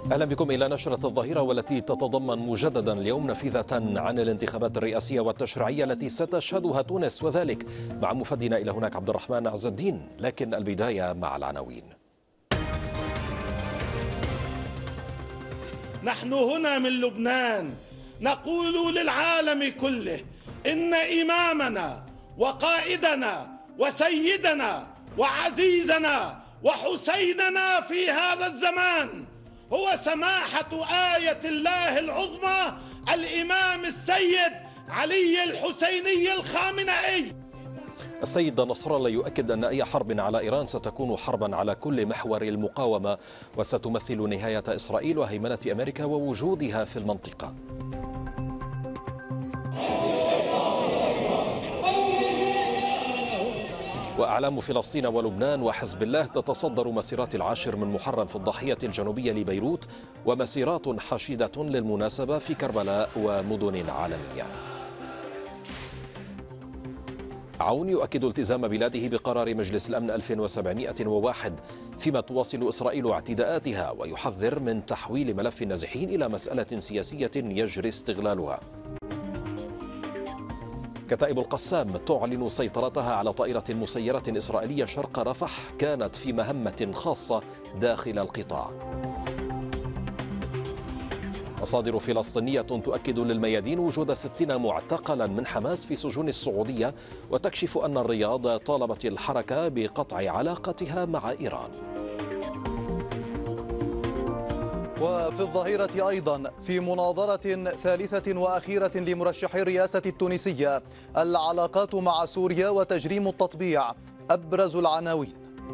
أهلا بكم إلى نشرة الظهيرة، والتي تتضمن مجددا اليوم نفيذة عن الانتخابات الرئاسية والتشريعية التي ستشهدها تونس، وذلك مع مفدنا إلى هناك عبد الرحمن عز الدين. لكن البداية مع العناوين. نحن هنا من لبنان نقول للعالم كله إن إمامنا وقائدنا وسيدنا وعزيزنا وحسيننا في هذا الزمان هو سماحة آية الله العظمى الإمام السيد علي الحسيني الخامنئي. السيد نصر الله يؤكد أن أي حرب على إيران ستكون حربا على كل محور المقاومة، وستمثل نهاية إسرائيل وهيمنة أمريكا ووجودها في المنطقة. وأعلام فلسطين ولبنان وحزب الله تتصدر مسيرات العاشر من محرم في الضاحية الجنوبية لبيروت، ومسيرات حشيدة للمناسبة في كربلاء ومدن عالمية. عون يؤكد التزام بلاده بقرار مجلس الأمن 2701، فيما تواصل إسرائيل اعتداءاتها، ويحذر من تحويل ملف النازحين إلى مسألة سياسية يجري استغلالها. كتائب القسام تعلن سيطرتها على طائرة مسيرة إسرائيلية شرق رفح كانت في مهمة خاصة داخل القطاع. مصادر فلسطينية تؤكد للميادين وجود 60 معتقلا من حماس في سجون السعودية، وتكشف أن الرياض طالبت الحركة بقطع علاقتها مع إيران. وفي الظهيرة أيضا في مناظرة ثالثة وأخيرة لمرشحي الرئاسة التونسية، العلاقات مع سوريا وتجريم التطبيع أبرز العناوين.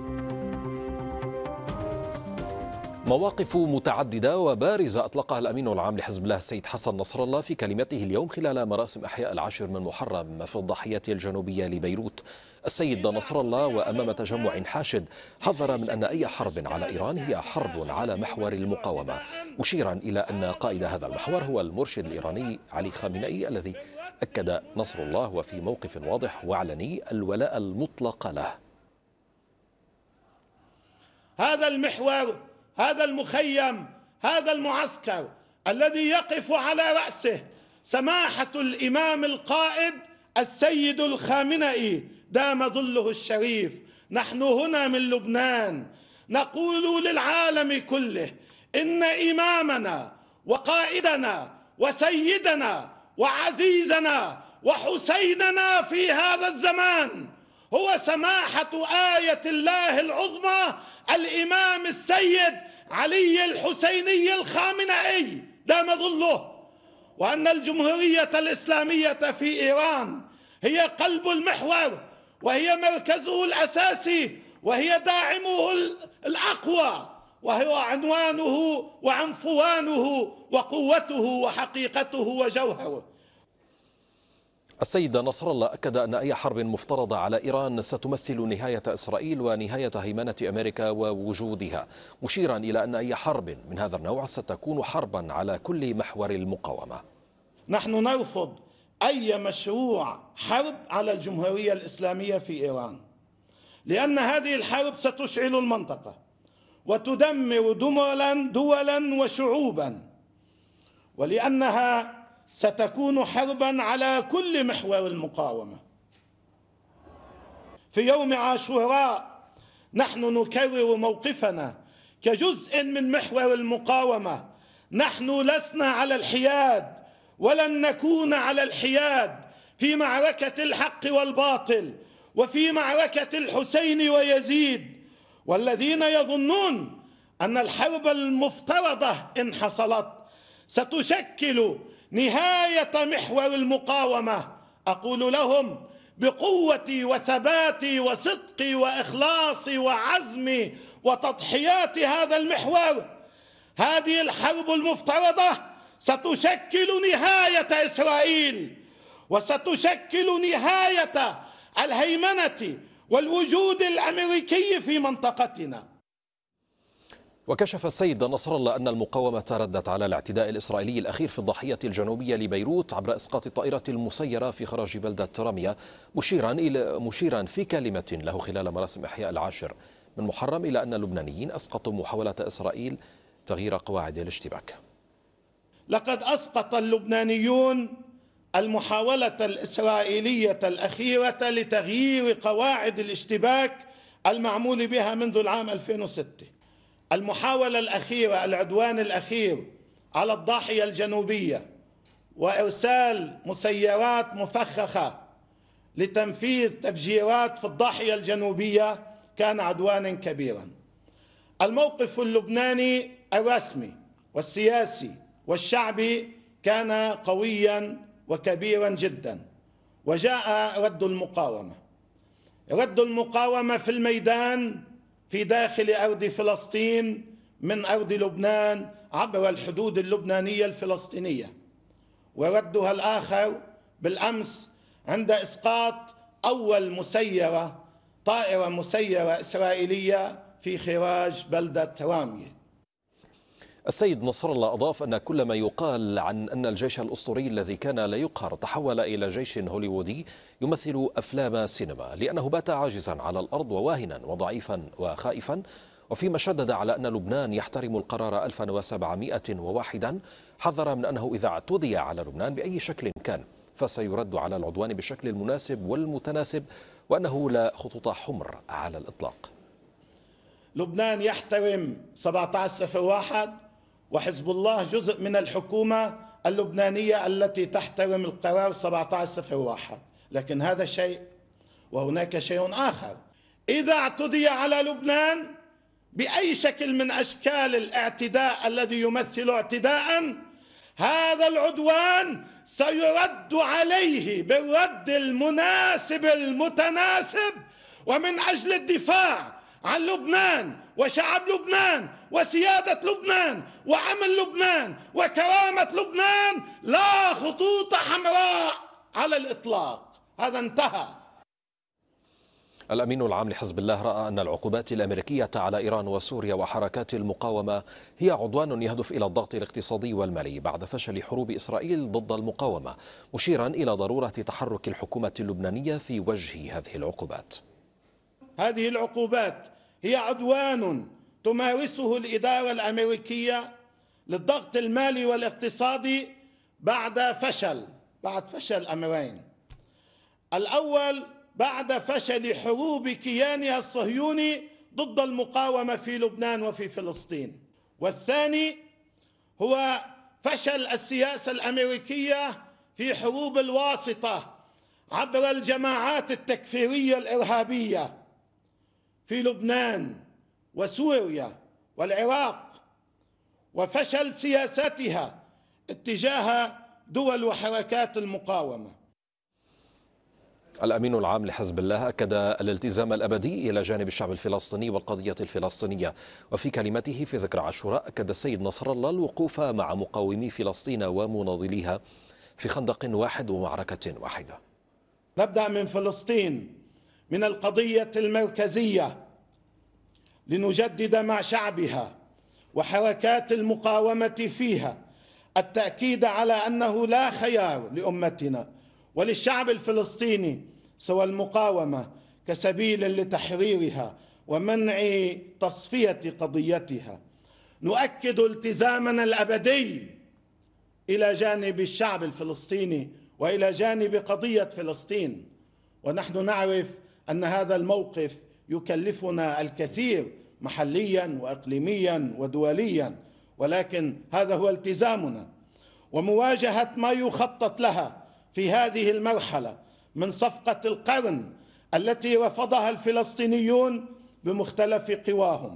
مواقف متعددة وبارزة أطلقها الأمين العام لحزب الله السيد حسن نصر الله في كلمته اليوم خلال مراسم إحياء العاشر من محرم في الضاحية الجنوبية لبيروت. السيد نصر الله وأمام تجمع حاشد حذر من أن أي حرب على إيران هي حرب على محور المقاومة، مشيرا إلى أن قائد هذا المحور هو المرشد الإيراني علي خامنئي، الذي أكد نصر الله وفي موقف واضح وعلني الولاء المطلق له. هذا المحور، هذا المخيم، هذا المعسكر الذي يقف على رأسه سماحة الإمام القائد السيد الخامنئي دام ظله الشريف. نحن هنا من لبنان نقول للعالم كله إن إمامنا وقائدنا وسيدنا وعزيزنا وحسيننا في هذا الزمان هو سماحة آية الله العظمى الإمام السيد علي الحسيني الخامنئي دام ظله، وأن الجمهورية الإسلامية في إيران هي قلب المحور، وهي مركزه الأساسي، وهي داعمه الأقوى، وهو عنوانه وعنفوانه وقوته وحقيقته وجوهره. السيد نصر الله أكد أن أي حرب مفترضة على إيران ستمثل نهاية إسرائيل ونهاية هيمنة أمريكا ووجودها، مشيرا إلى أن أي حرب من هذا النوع ستكون حربا على كل محور المقاومة. نحن نرفض أي مشروع حرب على الجمهورية الإسلامية في إيران، لأن هذه الحرب ستشعل المنطقة وتدمر دولا وشعوبا، ولأنها ستكون حربا على كل محور المقاومة. في يوم عاشوراء نحن نكرر موقفنا كجزء من محور المقاومة. نحن لسنا على الحياد ولن نكون على الحياد في معركة الحق والباطل، وفي معركة الحسين ويزيد. والذين يظنون أن الحرب المفترضة إن حصلت ستشكل نهاية محور المقاومة، أقول لهم بقوتي وثباتي وصدقي وإخلاصي وعزمي وتضحيات هذا المحور، هذه الحرب المفترضة ستشكل نهاية إسرائيل، وستشكل نهاية الهيمنة والوجود الأمريكي في منطقتنا. وكشف السيد نصر الله أن المقاومة ردت على الاعتداء الإسرائيلي الأخير في الضاحية الجنوبية لبيروت عبر إسقاط الطائرة المسيرة في خراج بلدة رامية، مشيرا في كلمة له خلال مراسم إحياء العاشر من محرم إلى أن اللبنانيين أسقطوا محاولة إسرائيل تغيير قواعد الاشتباك. لقد أسقط اللبنانيون المحاولة الإسرائيلية الأخيرة لتغيير قواعد الاشتباك المعمول بها منذ العام 2006. المحاولة الأخيرة، العدوان الأخير على الضاحية الجنوبية وإرسال مسيرات مفخخة لتنفيذ تفجيرات في الضاحية الجنوبية كان عدوانا كبيرا. الموقف اللبناني الرسمي والسياسي والشعبي كان قويا وكبيرا جدا، وجاء رد المقاومة. رد المقاومة في الميدان في داخل أرض فلسطين من أرض لبنان عبر الحدود اللبنانية الفلسطينية، وردها الآخر بالأمس عند إسقاط أول طائرة مسيرة إسرائيلية في خراج بلدة رامية. السيد نصر الله أضاف أن كل ما يقال عن أن الجيش الأسطوري الذي كان لا يقهر تحول إلى جيش هوليوودي يمثل أفلام سينما، لأنه بات عاجزا على الأرض وواهنا وضعيفا وخائفا. وفيما شدد على أن لبنان يحترم القرار 1701 حذر من أنه إذا اعتدي على لبنان بأي شكل كان فسيرد على العدوان بالشكل المناسب والمتناسب، وأنه لا خطوط حمر على الإطلاق. لبنان يحترم 1701، وحزب الله جزء من الحكومة اللبنانية التي تحترم القرار 1701، لكن هذا شيء وهناك شيء آخر. إذا اعتدي على لبنان بأي شكل من أشكال الاعتداء الذي يمثل اعتداء، هذا العدوان سيرد عليه بالرد المناسب المتناسب. ومن أجل الدفاع عن لبنان وشعب لبنان وسيادة لبنان وعمل لبنان وكرامة لبنان لا خطوط حمراء على الإطلاق. هذا انتهى. الأمين العام لحزب الله رأى أن العقوبات الأمريكية على إيران وسوريا وحركات المقاومة هي عدوان يهدف إلى الضغط الاقتصادي والمالي بعد فشل حروب إسرائيل ضد المقاومة، مشيرا إلى ضرورة تحرك الحكومة اللبنانية في وجه هذه العقوبات. هذه العقوبات هي عدوان تمارسه الإدارة الأمريكية للضغط المالي والاقتصادي بعد فشل أمرين. الأول بعد فشل حروب كيانها الصهيوني ضد المقاومة في لبنان وفي فلسطين، والثاني هو فشل السياسة الأمريكية في حروب الواسطة عبر الجماعات التكفيرية الإرهابية في لبنان وسوريا والعراق، وفشل سياستها اتجاه دول وحركات المقاومة. الأمين العام لحزب الله أكد الالتزام الأبدي إلى جانب الشعب الفلسطيني والقضية الفلسطينية، وفي كلمته في ذكرى عاشوراء أكد السيد نصر الله الوقوف مع مقاومي فلسطين ومناضليها في خندق واحد ومعركة واحدة. نبدأ من فلسطين، من القضية المركزية، لنجدد مع شعبها وحركات المقاومة فيها التأكيد على أنه لا خيار لأمتنا وللشعب الفلسطيني سوى المقاومة كسبيل لتحريرها ومنع تصفية قضيتها. نؤكد التزامنا الأبدي إلى جانب الشعب الفلسطيني وإلى جانب قضية فلسطين، ونحن نعرف أن هذا الموقف يكلفنا الكثير محليا وإقليميا ودوليا، ولكن هذا هو التزامنا. ومواجهة ما يخطط لها في هذه المرحلة من صفقة القرن التي رفضها الفلسطينيون بمختلف قواهم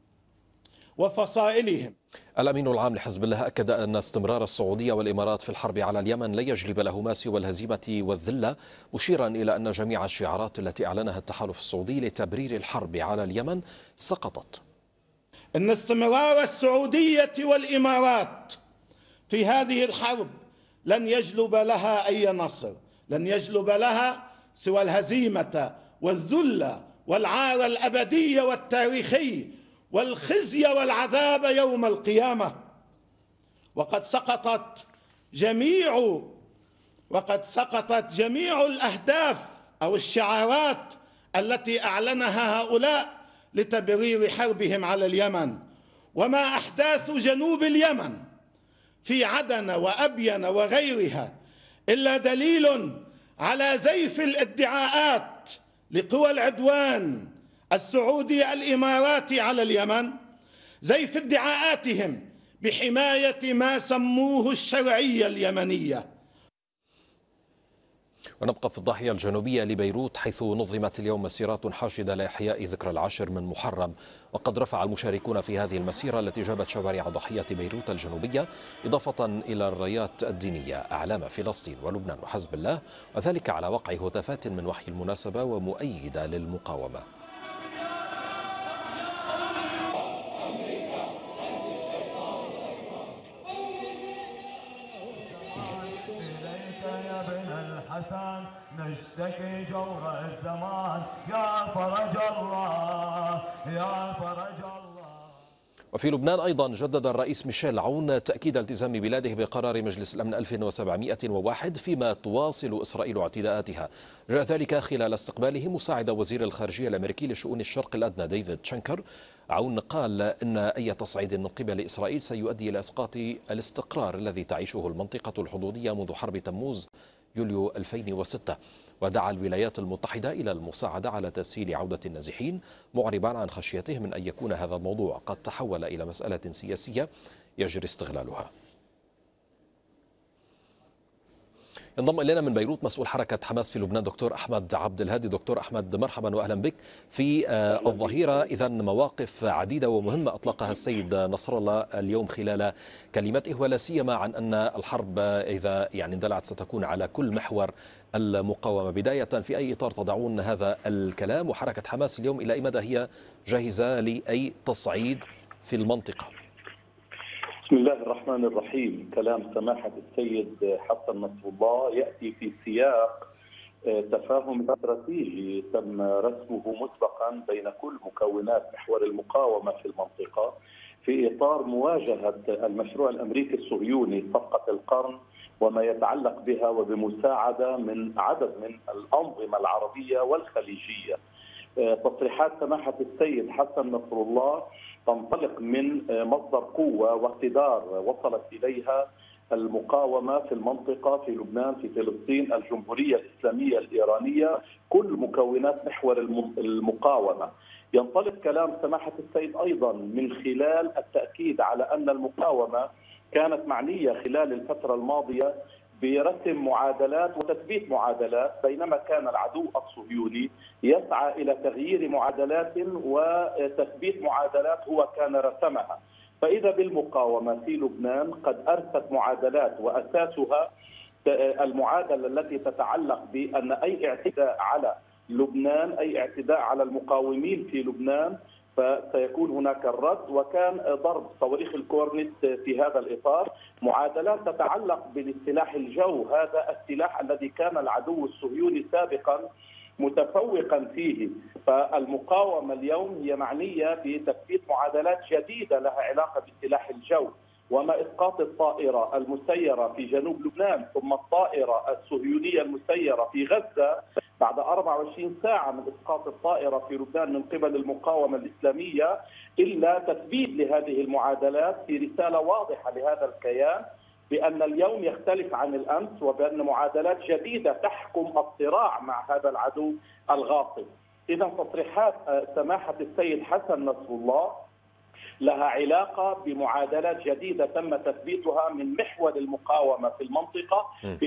وفصائلهم. الأمين العام لحزب الله أكد أن استمرار السعودية والإمارات في الحرب على اليمن لا يجلب لهما سوى الهزيمة والذلة، مشيرا إلى أن جميع الشعارات التي أعلنها التحالف السعودي لتبرير الحرب على اليمن سقطت. إن استمرار السعودية والإمارات في هذه الحرب لن يجلب لها أي نصر، لن يجلب لها سوى الهزيمة والذلة والعار الأبدي والتاريخي والخزي والعذاب يوم القيامة. وقد سقطت جميع الأهداف أو الشعارات التي أعلنها هؤلاء لتبرير حربهم على اليمن. وما أحداث جنوب اليمن في عدن وأبين وغيرها إلا دليل على زيف الادعاءات لقوى العدوان السعودي الإماراتي على اليمن، زيف ادعاءاتهم بحماية ما سموه الشرعية اليمنية. ونبقى في الضاحية الجنوبية لبيروت، حيث نظمت اليوم مسيرات حاشدة لإحياء ذكرى العاشر من محرم. وقد رفع المشاركون في هذه المسيرة التي جابت شوارع ضاحية بيروت الجنوبية إضافة إلى الرايات الدينية أعلام فلسطين ولبنان وحزب الله، وذلك على وقع هتافات من وحي المناسبة ومؤيدة للمقاومة. نشتكي جور الزمان يا فرج الله يا فرج الله. وفي لبنان أيضا جدد الرئيس ميشيل عون تأكيد التزام بلاده بقرار مجلس الأمن 1701 فيما تواصل إسرائيل اعتداءاتها. جاء ذلك خلال استقباله مساعد وزير الخارجية الأمريكي لشؤون الشرق الأدنى ديفيد شنكر. عون قال إن أي تصعيد من قبل إسرائيل سيؤدي إلى إسقاط الاستقرار الذي تعيشه المنطقة الحدودية منذ حرب تموز يوليو 2006. ودعا الولايات المتحدة إلى المساعدة على تسهيل عودة النازحين، معربا عن خشيته من أن يكون هذا الموضوع قد تحول إلى مسألة سياسية يجري استغلالها. ينضم إلينا من بيروت مسؤول حركة حماس في لبنان دكتور أحمد عبد الهادي. دكتور أحمد، مرحبا وأهلا بك. في الظهيرة إذا مواقف عديدة ومهمة أطلقها السيد نصر الله اليوم خلال كلمته، ولا سيما عن أن الحرب إذا اندلعت ستكون على كل محور المقاومة. بداية، في أي إطار تضعون هذا الكلام، وحركة حماس اليوم إلى أي مدى هي جاهزة لأي تصعيد في المنطقة؟ بسم الله الرحمن الرحيم. كلام سماحة السيد حسن نصر الله يأتي في سياق تفاهم استراتيجي تم رسمه مسبقا بين كل مكونات محور المقاومة في المنطقة في إطار مواجهة المشروع الأمريكي الصهيوني صفقة القرن وما يتعلق بها، وبمساعدة من عدد من الأنظمة العربية والخليجية. تصريحات سماحة السيد حسن نصر الله تنطلق من مصدر قوة واقتدار وصلت إليها المقاومة في المنطقة، في لبنان، في فلسطين، الجمهورية الإسلامية الإيرانية، كل مكونات محور المقاومة. ينطلق كلام سماحة السيد أيضا من خلال التأكيد على أن المقاومة كانت معنية خلال الفترة الماضية برسم معادلات وتثبيت معادلات، بينما كان العدو الصهيوني يسعى إلى تغيير معادلات وتثبيت معادلات هو كان رسمها. فإذا بالمقاومة في لبنان قد أرست معادلات، وأساسها المعادلة التي تتعلق بأن أي اعتداء على لبنان، أي اعتداء على المقاومين في لبنان، فسيكون هناك الرد. وكان ضرب صواريخ الكورنت في هذا الإطار. معادلات تتعلق بالسلاح الجو، هذا السلاح الذي كان العدو الصهيوني سابقا متفوقا فيه. فالمقاومة اليوم هي معنية بتثبيت معادلات جديدة لها علاقة بسلاح الجو، وما إسقاط الطائرة المسيرة في جنوب لبنان، ثم الطائرة الصهيونية المسيرة في غزة بعد 24 ساعة من إسقاط الطائرة في لبنان من قبل المقاومة الإسلامية، إلا تثبيت لهذه المعادلات في رسالة واضحة لهذا الكيان بأن اليوم يختلف عن الأمس، وبأن معادلات جديدة تحكم الصراع مع هذا العدو الغاصب. إذا تصريحات سماحة السيد حسن نصر الله لها علاقة بمعادلات جديدة تم تثبيتها من محور المقاومة في المنطقة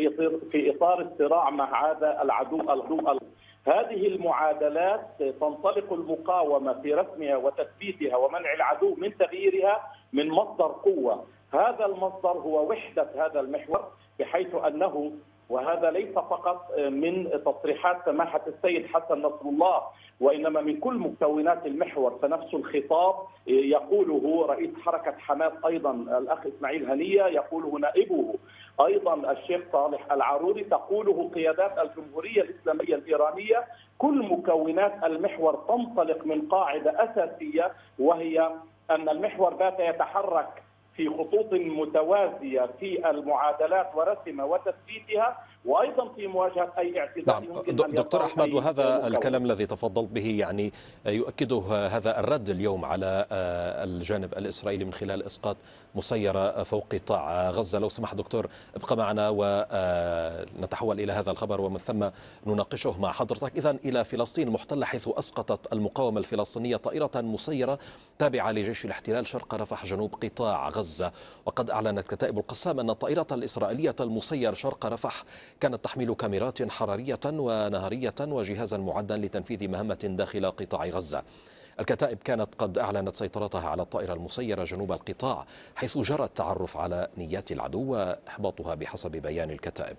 في إطار الصراع مع هذا العدو. هذه المعادلات تنطلق المقاومة في رسمها وتثبيتها ومنع العدو من تغييرها من مصدر قوة. هذا المصدر هو وحدة هذا المحور، بحيث أنه، وهذا ليس فقط من تصريحات سماحة السيد حسن نصر الله، وإنما من كل مكونات المحور، فنفس الخطاب يقوله رئيس حركة حماس أيضا الأخ إسماعيل هنية، يقوله نائبه أيضا الشيخ صالح العروري، تقوله قيادات الجمهورية الإسلامية الإيرانية. كل مكونات المحور تنطلق من قاعدة أساسية، وهي أن المحور بات يتحرك في خطوط متوازية في المعادلات ورسمها وتثبيتها، وأيضا في مواجهة أي اعتداء يمكن أن دكتور أحمد، وهذا مكون. الكلام الذي تفضلت به يعني يؤكده هذا الرد اليوم على الجانب الإسرائيلي من خلال إسقاط مسيرة فوق قطاع غزة. لو سمح دكتور ابقى معنا ونتحول إلى هذا الخبر ومن ثم نناقشه مع حضرتك. إذن إلى فلسطين المحتلة، حيث أسقطت المقاومة الفلسطينية طائرة مسيرة تابعة لجيش الاحتلال شرق رفح جنوب قطاع غزة. وقد أعلنت كتائب القسام أن الطائرة الإسرائيلية المسير شرق رفح كانت تحمل كاميرات حرارية ونهارية وجهازا معدا لتنفيذ مهمة داخل قطاع غزة. الكتائب كانت قد أعلنت سيطرتها على الطائرة المسيرة جنوب القطاع، حيث جرى التعرف على نيات العدو وإحباطها بحسب بيان الكتائب.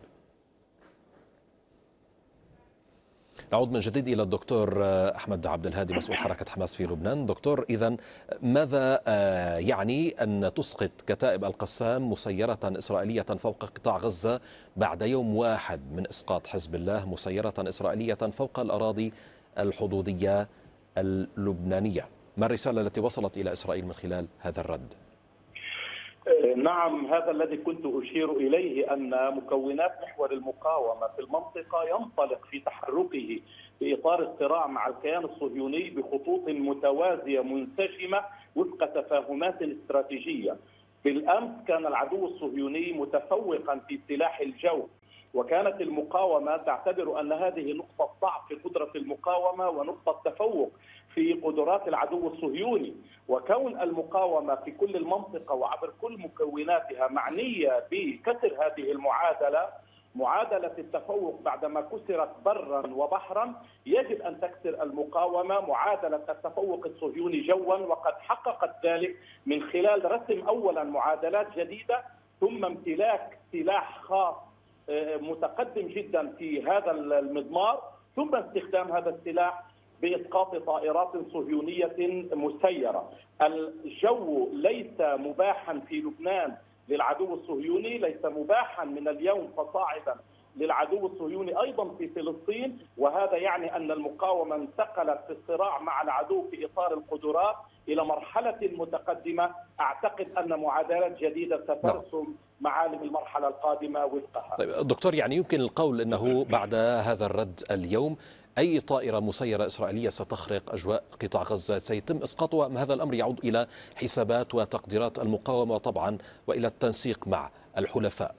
نعود من جديد إلى الدكتور أحمد عبد الهادي، مسؤول حركة حماس في لبنان. دكتور، إذن ماذا يعني أن تسقط كتائب القسام مسيرة إسرائيلية فوق قطاع غزة بعد يوم واحد من إسقاط حزب الله مسيرة إسرائيلية فوق الأراضي الحدودية اللبنانية؟ ما الرسالة التي وصلت إلى إسرائيل من خلال هذا الرد؟ نعم، هذا الذي كنت أشير إليه، أن مكونات محور المقاومة في المنطقة ينطلق في تحركه في إطار الصراع مع الكيان الصهيوني بخطوط متوازية منسجمة وفق تفاهمات استراتيجية. بالأمس كان العدو الصهيوني متفوقا في سلاح الجو، وكانت المقاومة تعتبر أن هذه نقطة ضعف في قدرة المقاومة ونقطة تفوق في قدرات العدو الصهيوني. وكون المقاومة في كل المنطقة وعبر كل مكوناتها معنية بكسر هذه المعادلة، معادلة التفوق بعدما كسرت برا وبحرا، يجب أن تكسر المقاومة معادلة التفوق الصهيوني جوا، وقد حققت ذلك من خلال رسم أولا معادلات جديدة، ثم امتلاك سلاح خاص متقدم جدا في هذا المضمار، ثم استخدام هذا السلاح بإسقاط طائرات صهيونية مسيرة. الجو ليس مباحا في لبنان للعدو الصهيوني، ليس مباحا من اليوم فصاعدا للعدو الصهيوني أيضا في فلسطين، وهذا يعني أن المقاومة انتقلت في الصراع مع العدو في إطار القدرات إلى مرحلة متقدمة. أعتقد أن معادلات جديدة سترسم معالم المرحلة القادمة وفقها. طيب دكتور، يعني يمكن القول أنه بعد هذا الرد اليوم أي طائرة مسيرة إسرائيلية ستخرق أجواء قطاع غزة سيتم إسقاطها، أم هذا الأمر يعود إلى حسابات وتقديرات المقاومة طبعا وإلى التنسيق مع الحلفاء؟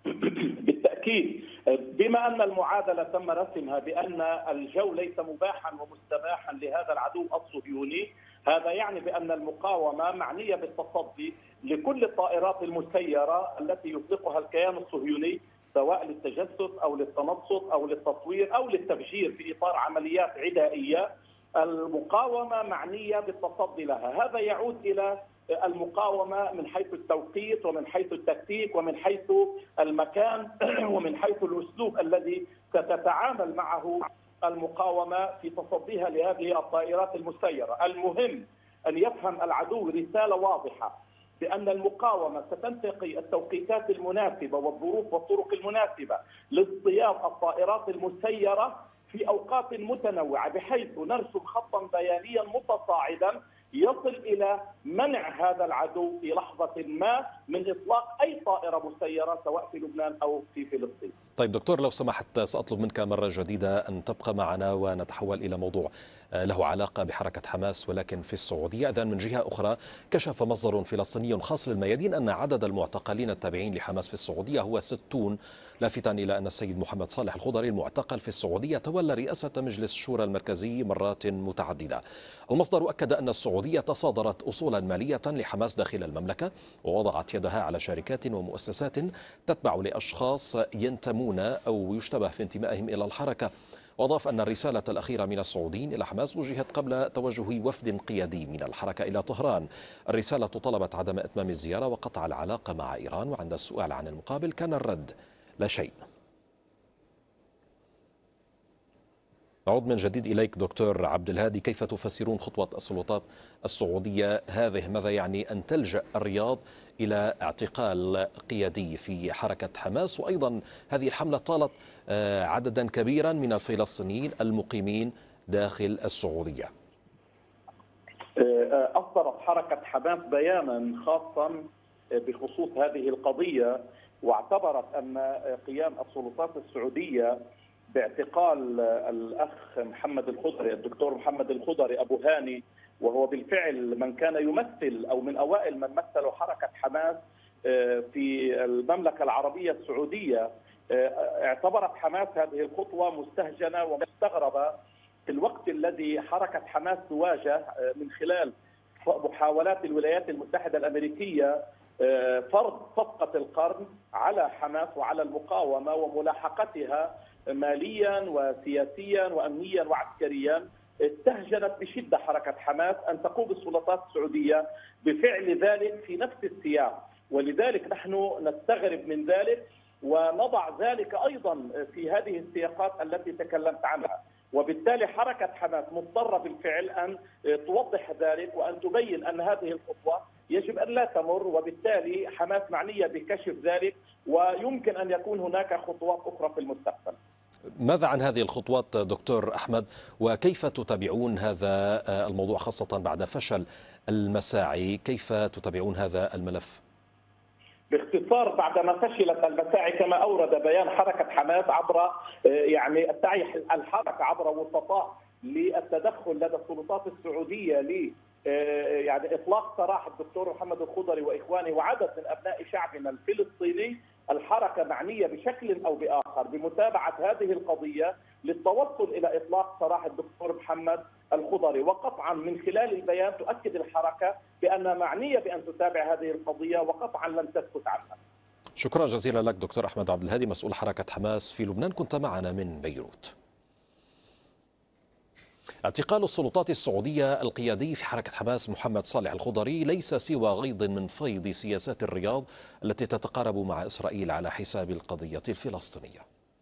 بالتأكيد، بما أن المعادلة تم رسمها بأن الجو ليس مباحا ومستباحا لهذا العدو الصهيوني، هذا يعني بأن المقاومة معنية بالتصدي لكل الطائرات المسيرة التي يطلقها الكيان الصهيوني، سواء للتجسس أو للتنصت أو للتطوير أو للتفجير في إطار عمليات عدائية. المقاومة معنية بالتصدي لها. هذا يعود إلى المقاومة من حيث التوقيت ومن حيث التكتيك ومن حيث المكان ومن حيث الأسلوب الذي ستتعامل معه المقاومة في تصديها لهذه الطائرات المسيرة. المهم أن يفهم العدو رسالة واضحة بأن المقاومة ستنتقي التوقيتات المناسبة والظروف والطرق المناسبة لاصطياد الطائرات المسيرة في أوقات متنوعة، بحيث نرسم خطا بيانيا متصاعدا يصل إلى منع هذا العدو في لحظة ما من إطلاق أي طائرة مسيرة سواء في لبنان أو في فلسطين. طيب دكتور، لو سمحت سأطلب منك مرة جديدة أن تبقى معنا ونتحول إلى موضوع له علاقة بحركة حماس ولكن في السعودية. إذن من جهة أخرى، كشف مصدر فلسطيني خاص للميادين أن عدد المعتقلين التابعين لحماس في السعودية هو 60، لافتا إلى أن السيد محمد صالح الخضري المعتقل في السعودية تولى رئاسة مجلس الشورى المركزي مرات متعددة. المصدر أكد أن السعودية تصادرت أصولا مالية لحماس داخل المملكة ووضعت يدها على شركات ومؤسسات تتبع لأشخاص ينتمون أو يشتبه في انتمائهم إلى الحركة. وأضاف أن الرسالة الأخيرة من السعوديين إلى حماس وجهت قبل توجه وفد قيادي من الحركة إلى طهران. الرسالة طلبت عدم إتمام الزيارة وقطع العلاقة مع إيران، وعند السؤال عن المقابل كان الرد لا شيء. نعود من جديد إليك دكتور عبد الهادي، كيف تفسرون خطوة السلطات السعودية هذه؟ ماذا يعني أن تلجأ الرياض إلى اعتقال قيادي في حركة حماس، وأيضا هذه الحملة طالت عددا كبيرا من الفلسطينيين المقيمين داخل السعودية؟ أصدرت حركة حماس بيانا خاصا بخصوص هذه القضية، واعتبرت أن قيام السلطات السعودية باعتقال الأخ محمد الخضري، الدكتور محمد الخضري أبو هاني، وهو بالفعل من كان يمثل أو من أوائل من مثلوا حركة حماس في المملكة العربية السعودية، اعتبرت حماس هذه الخطوة مستهجنة ومستغربة في الوقت الذي حركة حماس تواجه من خلال محاولات الولايات المتحدة الأمريكية فرض صفقة القرن على حماس وعلى المقاومة وملاحقتها ماليا وسياسيا وأمنيا وعسكريا. استهجنت بشدة حركة حماس أن تقوم السلطات السعودية بفعل ذلك في نفس السياق، ولذلك نحن نستغرب من ذلك ونضع ذلك أيضا في هذه السياقات التي تكلمت عنها، وبالتالي حركة حماس مضطرة بالفعل أن توضح ذلك وأن تبين أن هذه الخطوة يجب أن لا تمر، وبالتالي حماس معنية بكشف ذلك ويمكن أن يكون هناك خطوات أخرى في المستقبل. ماذا عن هذه الخطوات دكتور أحمد، وكيف تتابعون هذا الموضوع خاصة بعد فشل المساعي؟ كيف تتابعون هذا الملف؟ باختصار، بعدما فشلت المساعي كما أورد بيان حركة حماس عبر السعي الحركة عبر وسطاء للتدخل لدى السلطات السعودية إطلاق سراح الدكتور محمد الخضري وإخوانه وعدد من أبناء شعبنا الفلسطيني، الحركة معنية بشكل أو بآخر بمتابعة هذه القضية للتوصل إلى إطلاق سراح الدكتور محمد الخضري. وقطعا من خلال البيان تؤكد الحركة بأنها معنية بأن تتابع هذه القضية وقطعا لن تسكت عنها. شكرا جزيلا لك دكتور أحمد عبد الهادي، مسؤول حركة حماس في لبنان، كنت معنا من بيروت. اعتقال السلطات السعودية القيادي في حركة حماس محمد صالح الخضري ليس سوى غيض من فيض سياسات الرياض التي تتقارب مع إسرائيل على حساب القضية الفلسطينية.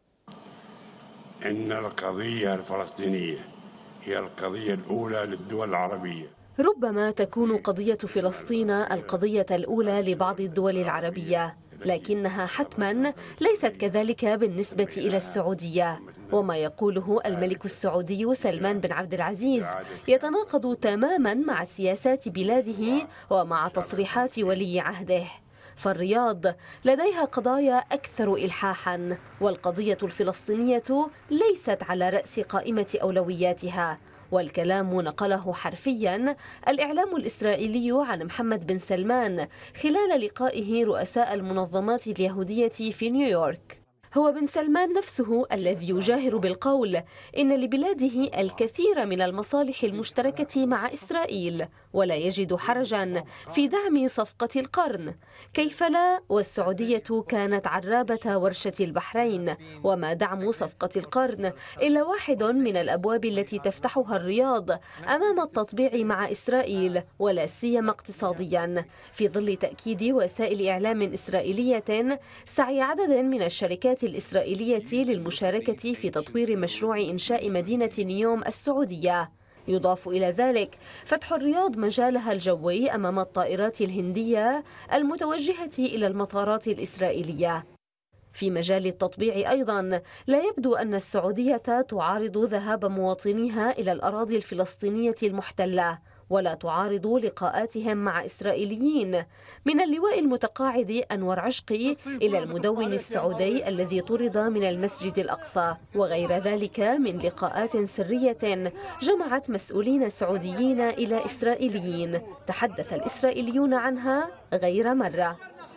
إن القضية الفلسطينية هي القضية الأولى للدول العربية. ربما تكون قضية فلسطين القضية الأولى لبعض الدول العربية، لكنها حتما ليست كذلك بالنسبة إلى السعودية. وما يقوله الملك السعودي سلمان بن عبد العزيز يتناقض تماما مع سياسات بلاده ومع تصريحات ولي عهده. فالرياض لديها قضايا أكثر إلحاحا، والقضية الفلسطينية ليست على رأس قائمة أولوياتها. والكلام نقله حرفيا الإعلام الإسرائيلي عن محمد بن سلمان خلال لقائه رؤساء المنظمات اليهودية في نيويورك. هو بن سلمان نفسه الذي يجاهر بالقول إن لبلاده الكثير من المصالح المشتركة مع إسرائيل، ولا يجد حرجا في دعم صفقة القرن. كيف لا والسعودية كانت عرابة ورشة البحرين، وما دعم صفقة القرن إلا واحد من الأبواب التي تفتحها الرياض أمام التطبيع مع إسرائيل، ولا سيما اقتصاديا، في ظل تأكيد وسائل إعلام إسرائيلية سعي عدد من الشركات الإسرائيلية للمشاركة في تطوير مشروع إنشاء مدينة نيوم السعودية. يضاف إلى ذلك فتح الرياض مجالها الجوي أمام الطائرات الهندية المتوجهة إلى المطارات الإسرائيلية. في مجال التطبيع أيضا لا يبدو أن السعودية تعارض ذهاب مواطنيها إلى الأراضي الفلسطينية المحتلة، ولا تعارض لقاءاتهم مع إسرائيليين، من اللواء المتقاعد أنور عشقي إلى المدون السعودي الذي طرد من المسجد الأقصى، وغير ذلك من لقاءات سرية جمعت مسؤولين سعوديين إلى إسرائيليين تحدث الإسرائيليون عنها غير مرة.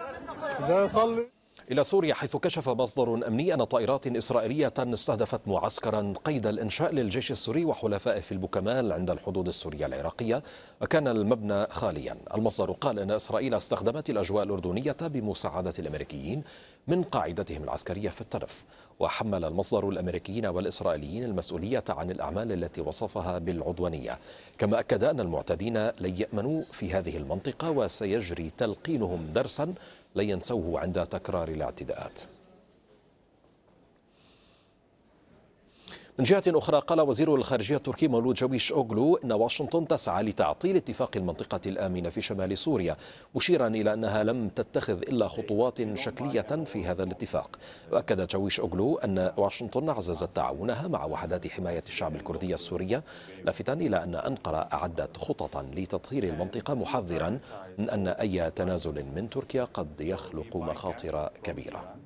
إلى سوريا، حيث كشف مصدر أمني أن طائرات إسرائيلية استهدفت معسكرا قيد الإنشاء للجيش السوري وحلفائه في البوكمال عند الحدود السورية العراقية، وكان المبنى خاليا. المصدر قال أن إسرائيل استخدمت الأجواء الأردنية بمساعدة الأمريكيين من قاعدتهم العسكرية في التنف. وحمل المصدر الأمريكيين والإسرائيليين المسؤولية عن الأعمال التي وصفها بالعدوانية، كما أكد أن المعتدين لن يأمنوا في هذه المنطقة وسيجري تلقينهم درسا لن ينسوه عند تكرار الاعتداءات. من جهة أخرى قال وزير الخارجية التركي مولود جويش أوغلو إن واشنطن تسعى لتعطيل اتفاق المنطقة الآمنة في شمال سوريا، مشيرا إلى أنها لم تتخذ إلا خطوات شكلية في هذا الاتفاق. وأكد جويش أوغلو أن واشنطن عززت تعاونها مع وحدات حماية الشعب الكردية السورية، لافتا إلى أن أنقرة أعدت خططا لتطهير المنطقة، محذرا من أن أي تنازل من تركيا قد يخلق مخاطر كبيرة.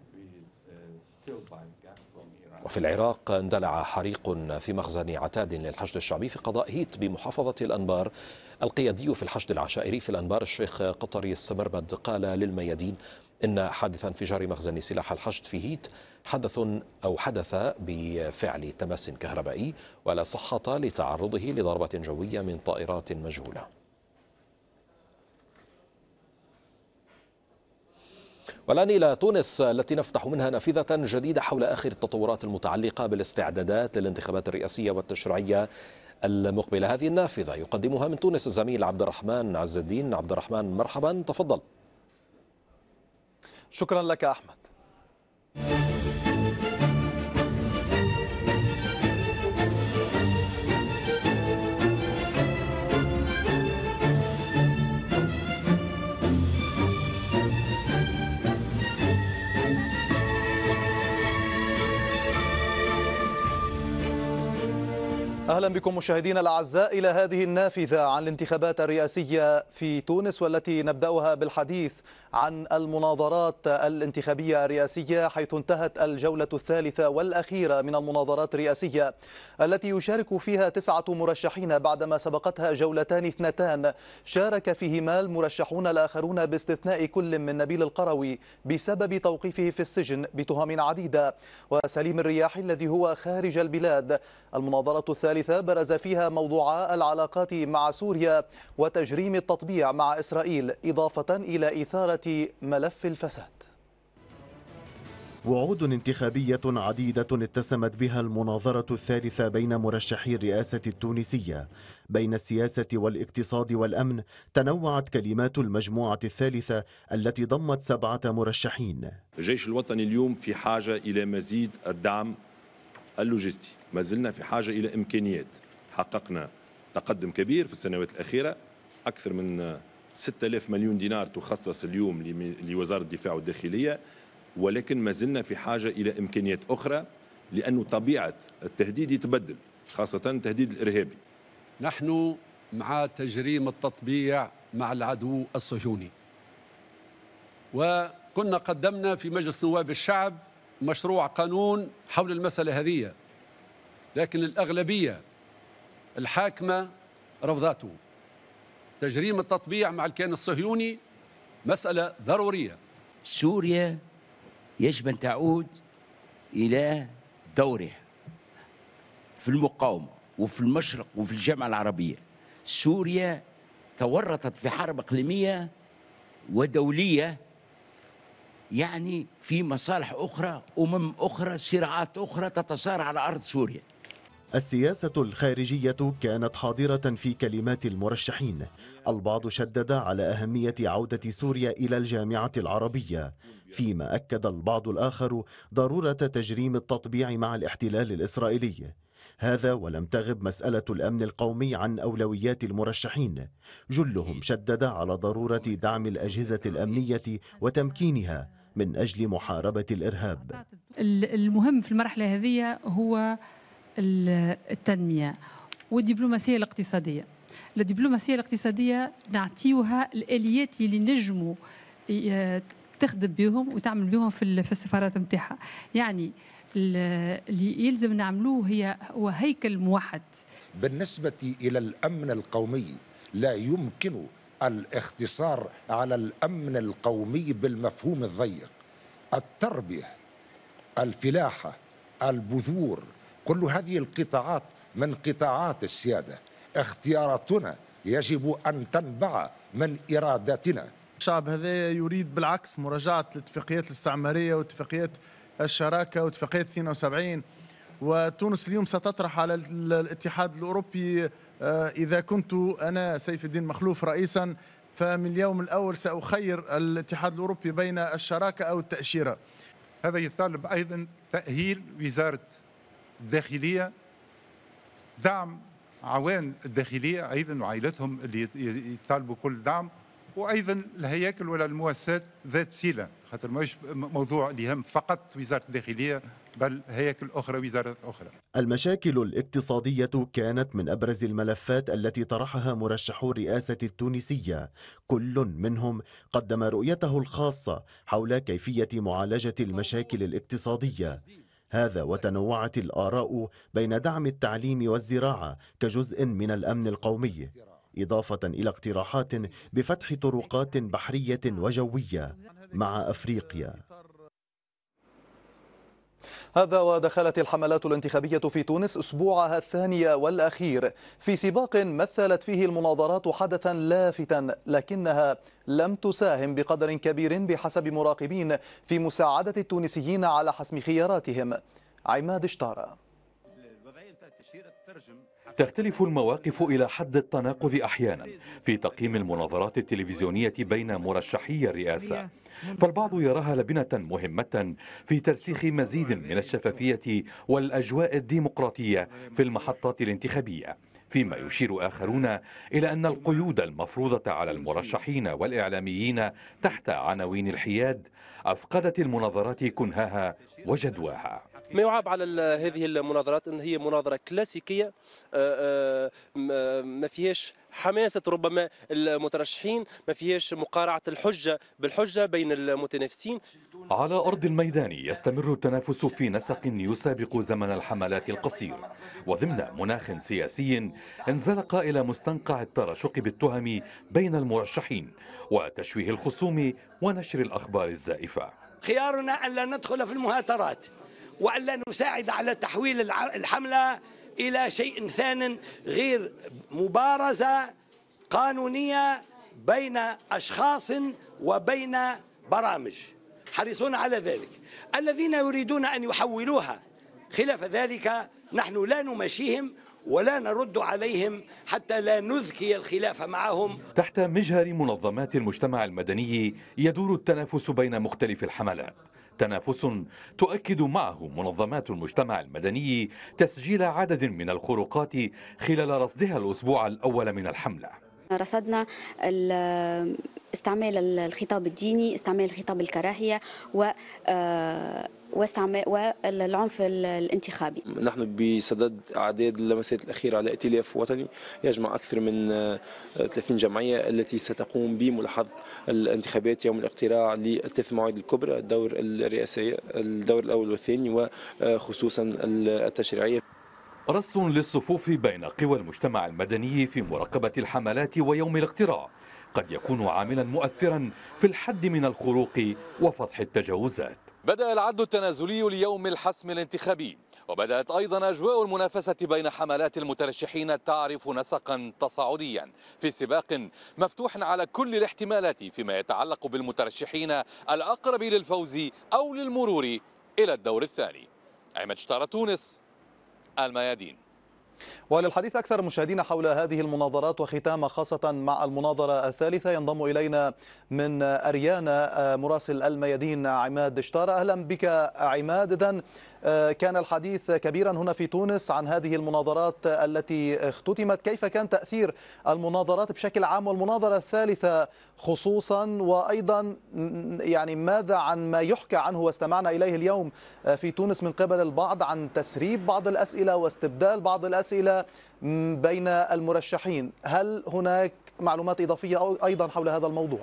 وفي العراق اندلع حريق في مخزن عتاد للحشد الشعبي في قضاء هيت بمحافظة الأنبار. القيادي في الحشد العشائري في الأنبار الشيخ قطري السمرمد قال للميادين إن حادث انفجار مخزن سلاح الحشد في هيت حدث بفعل تماس كهربائي، ولا صحة لتعرضه لضربة جوية من طائرات مجهولة. والآن إلى تونس التي نفتح منها نافذة جديدة حول آخر التطورات المتعلقة بالاستعدادات للانتخابات الرئاسية والتشريعية المقبلة. هذه النافذة يقدمها من تونس الزميل عبد الرحمن عز الدين. عبد الرحمن مرحبا، تفضل. شكرا لك أحمد. أهلا بكم مشاهدينا الأعزاء إلى هذه النافذة عن الانتخابات الرئاسية في تونس، والتي نبدأها بالحديث عن المناظرات الانتخابية الرئاسية، حيث انتهت الجولة الثالثة والأخيرة من المناظرات الرئاسية التي يشارك فيها 9 مرشحين بعدما سبقتها جولتان 2 شارك فيهما المرشحون الآخرون باستثناء كل من نبيل القروي بسبب توقيفه في السجن بتهم عديدة، وسليم الرياحي الذي هو خارج البلاد. المناظرة الثالثة برز فيها موضوع العلاقات مع سوريا وتجريم التطبيع مع إسرائيل، إضافة إلى إثارة ملف الفساد. وعود انتخابية عديدة اتسمت بها المناظرة الثالثة بين مرشحي الرئاسة التونسية. بين السياسة والاقتصاد والأمن تنوعت كلمات المجموعة الثالثة التي ضمت 7 مرشحين. الجيش الوطني اليوم في حاجة إلى مزيد الدعم اللوجستي، ما زلنا في حاجة إلى إمكانيات. حققنا تقدم كبير في السنوات الأخيرة، أكثر من 6000 مليون دينار تخصص اليوم لوزارة الدفاع والداخلية، ولكن ما زلنا في حاجة إلى إمكانيات أخرى، لأن طبيعة التهديد يتبدل، خاصة التهديد الإرهابي. نحن مع تجريم التطبيع مع العدو الصهيوني، وكنا قدمنا في مجلس نواب الشعب مشروع قانون حول المسألة هذه، لكن الأغلبية الحاكمة رفضته. تجريم التطبيع مع الكيان الصهيوني مسألة ضرورية. سوريا يجب أن تعود إلى دورها في المقاومة وفي المشرق وفي الجامعة العربية. سوريا تورطت في حرب إقليمية ودولية، يعني في مصالح أخرى، أخرى، صراعات أخرى تتصارع على أرض سوريا. السياسة الخارجية كانت حاضرة في كلمات المرشحين. البعض شدد على أهمية عودة سوريا إلى الجامعة العربية، فيما أكد البعض الآخر ضرورة تجريم التطبيع مع الاحتلال الإسرائيلي. هذا ولم تغب مسألة الأمن القومي عن أولويات المرشحين. جلهم شدد على ضرورة دعم الأجهزة الأمنية وتمكينها من أجل محاربة الإرهاب. المهم في المرحلة هذه هو التنمية والدبلوماسية الاقتصادية. الدبلوماسية الاقتصادية نعطيوها الآليات اللي نجموا تخدم بهم وتعمل بهم في السفارات نتاعها. يعني اللي يلزم نعملوه هو هيكل موحد. بالنسبة إلى الأمن القومي لا يمكن الاختصار على الأمن القومي بالمفهوم الضيق. التربية، الفلاحة، البذور، كل هذه القطاعات من قطاعات السيادة. اختياراتنا يجب أن تنبع من إرادتنا. الشعب هذا يريد بالعكس مراجعة الاتفاقيات الاستعمارية واتفاقيات الشراكة واتفاقية 72، وتونس اليوم ستطرح على الاتحاد الأوروبي إذا كنت أنا سيف الدين مخلوف رئيسا، فمن اليوم الأول سأخير الاتحاد الأوروبي بين الشراكة أو التأشيرة. هذا يتطلب أيضا تأهيل وزارة الداخلية، دعم عوان الداخلية أيضا وعائلتهم اللي يطالبوا كل دعم، وأيضا الهياكل ولا المؤسسات ذات سيلة، خاطر مش موضوع اللي يهم فقط وزارة الداخلية بل هياكل أخرى وزارات أخرى. المشاكل الاقتصادية كانت من أبرز الملفات التي طرحها مرشحو الرئاسة التونسية، كل منهم قدم رؤيته الخاصة حول كيفية معالجة المشاكل الاقتصادية. هذا وتنوعت الآراء بين دعم التعليم والزراعة كجزء من الأمن القومي، إضافة إلى اقتراحات بفتح طرقات بحرية وجوية مع أفريقيا. هذا ودخلت الحملات الانتخابية في تونس أسبوعها الثاني والأخير في سباق مثلت فيه المناظرات حدثا لافتا، لكنها لم تساهم بقدر كبير بحسب مراقبين في مساعدة التونسيين على حسم خياراتهم. عماد شطارة. تختلف المواقف إلى حد التناقض أحيانا في تقييم المناظرات التلفزيونية بين مرشحي الرئاسة، فالبعض يراها لبنة مهمة في ترسيخ مزيد من الشفافية والأجواء الديمقراطية في المحطات الانتخابية، فيما يشير آخرون إلى أن القيود المفروضة على المرشحين والإعلاميين تحت عناوين الحياد أفقدت المناظرات كنهاها وجدواها. ما يعاب على هذه المناظرات أن هي مناظرة كلاسيكية ما فيهاش حماسة ربما المترشحين، ما فيهاش مقارعة الحجة بالحجة بين المتنافسين. على أرض الميدان يستمر التنافس في نسق يسابق زمن الحملات القصير، وضمن مناخ سياسي انزلق إلى مستنقع التراشق بالتهم بين المرشحين وتشويه الخصوم ونشر الأخبار الزائفة. خيارنا أن لا ندخل في المهاترات وأن لا نساعد على تحويل الحملة إلى شيء ثان غير مبارزة قانونية بين أشخاص وبين برامج، حريصون على ذلك. الذين يريدون أن يحولوها خلاف ذلك نحن لا نمشيهم ولا نرد عليهم حتى لا نذكي الخلاف معهم. تحت مجهر منظمات المجتمع المدني يدور التنافس بين مختلف الحملات، تنافس تؤكد معه منظمات المجتمع المدني تسجيل عدد من الخروقات خلال رصدها الأسبوع الأول من الحملة. رصدنا استعمال الخطاب الديني، استعمال الخطاب الكراهية والعنف الانتخابي. نحن بصدد أعداد اللمسات الأخيرة على ائتلاف وطني يجمع أكثر من 30 جمعية التي ستقوم بملاحظة الانتخابات يوم الاقتراع للثلاث موعد الكبرى، الدور الرئاسي، الدور الأول والثاني، وخصوصا التشريعية. رص للصفوف بين قوى المجتمع المدني في مراقبة الحملات ويوم الاقتراع قد يكون عاملا مؤثرا في الحد من الخروق وفضح التجاوزات. بدأ العد التنازلي ليوم الحسم الانتخابي، وبدأت أيضا أجواء المنافسة بين حملات المترشحين تعرف نسقا تصاعديا في سباق مفتوح على كل الاحتمالات فيما يتعلق بالمترشحين الأقرب للفوز أو للمرور إلى الدور الثاني. عماد شطارة، تونس، الميادين. وللحديث أكثر مشاهدينا حول هذه المناظرات وختام خاصة مع المناظرة الثالثة ينضم إلينا من أريانا مراسل الميادين عماد شطارة. أهلا بك عماد. إذن كان الحديث كبيرا هنا في تونس عن هذه المناظرات التي اختتمت، كيف كان تأثير المناظرات بشكل عام والمناظرة الثالثة خصوصا، وأيضا يعني ماذا عن ما يحكى عنه واستمعنا إليه اليوم في تونس من قبل البعض عن تسريب بعض الأسئلة واستبدال بعض الأسئلة بين المرشحين؟ هل هناك معلومات إضافية أيضا حول هذا الموضوع؟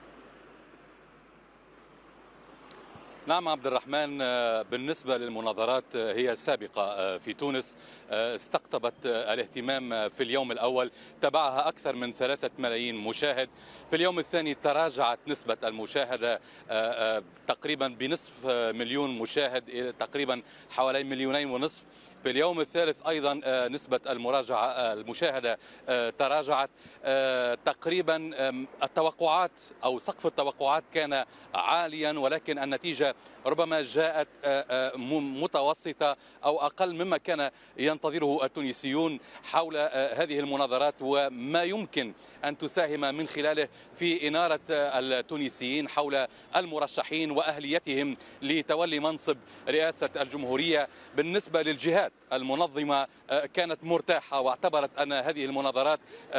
نعم عبد الرحمن، بالنسبة للمناظرات هي سابقة في تونس، استقطبت الاهتمام في اليوم الأول، تبعها أكثر من 3 ملايين مشاهد. في اليوم الثاني تراجعت نسبة المشاهدة تقريبا بنصف مليون مشاهد، تقريبا حوالي 2.5 مليون. في اليوم الثالث أيضا نسبة المشاهدة تراجعت تقريبا. التوقعات أو سقف التوقعات كان عاليا، ولكن النتيجة ربما جاءت متوسطة أو أقل مما كان ينتظره التونسيون حول هذه المناظرات وما يمكن أن تساهم من خلاله في إنارة التونسيين حول المرشحين وأهليتهم لتولي منصب رئاسة الجمهورية. بالنسبة للجهات الجهات المنظمة كانت مرتاحة، واعتبرت أن هذه المناظرات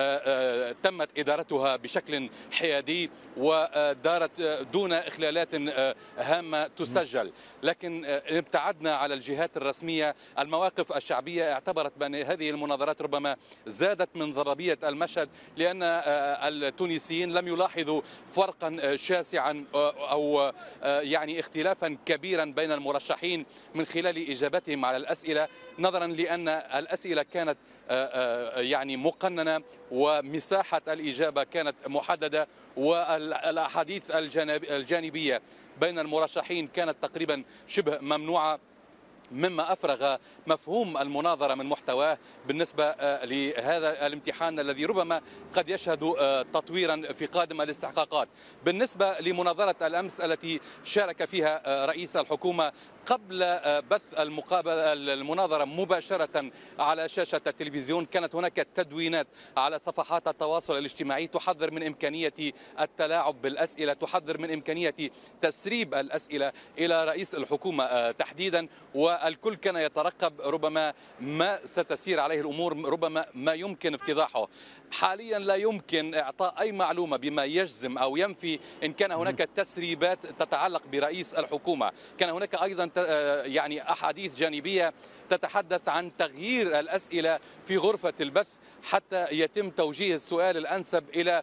تمت إدارتها بشكل حيادي ودارت دون إخلالات هامة تسجل. لكن ابتعدنا على الجهات الرسمية. المواقف الشعبية اعتبرت بأن هذه المناظرات ربما زادت من ضبابية المشهد، لأن التونسيين لم يلاحظوا فرقا شاسعا أو يعني اختلافا كبيرا بين المرشحين من خلال إجابتهم على الأسئلة، نظرا لأن الأسئلة كانت يعني مقننة ومساحة الإجابة كانت محددة، والأحاديث الجانبية بين المرشحين كانت تقريبا شبه ممنوعة، مما أفرغ مفهوم المناظرة من محتواه بالنسبة لهذا الامتحان الذي ربما قد يشهد تطويرا في قادم الاستحقاقات. بالنسبة لمناظرة الأمس التي شارك فيها رئيس الحكومة قبل بث المناظرة مباشرة على شاشة التلفزيون، كانت هناك تدوينات على صفحات التواصل الاجتماعي تحذر من إمكانية التلاعب بالأسئلة، تحذر من إمكانية تسريب الأسئلة إلى رئيس الحكومة تحديدا، والكل كان يترقب ربما ما ستسير عليه الأمور، ربما ما يمكن افتضاحه. حاليا لا يمكن إعطاء أي معلومة بما يجزم أو ينفي إن كان هناك تسريبات تتعلق برئيس الحكومة. كان هناك أيضا يعني أحاديث جانبية تتحدث عن تغيير الأسئلة في غرفة البث حتى يتم توجيه السؤال الأنسب إلى